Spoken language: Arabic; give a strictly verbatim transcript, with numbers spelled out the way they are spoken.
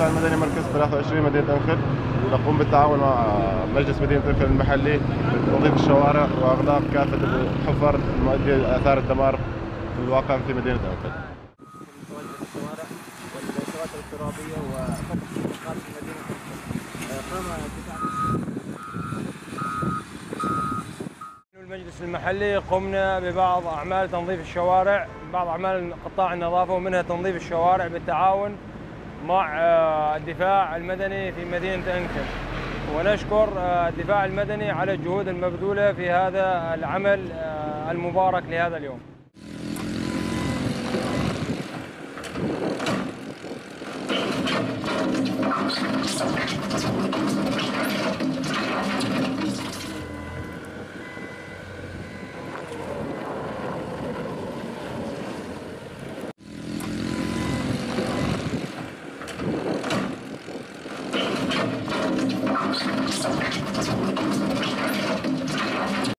الدفاع المدني مركز ثلاثة وعشرين مدينة إنخل نقوم بالتعاون مع مجلس مدينة إنخل المحلي بتنظيف الشوارع وإغلاق كافة الحفر المؤدية لآثار الدمار الواقع في مدينة إنخل. الشوارع والشواطئ الترابية وفتح الطرقات في مدينة المجلس المحلي قمنا ببعض أعمال تنظيف الشوارع، بعض أعمال قطاع النظافة ومنها تنظيف الشوارع بالتعاون مع الدفاع المدني في مدينة إنخل، ونشكر الدفاع المدني على الجهود المبذولة في هذا العمل المبارك لهذا اليوم. We'll be right back.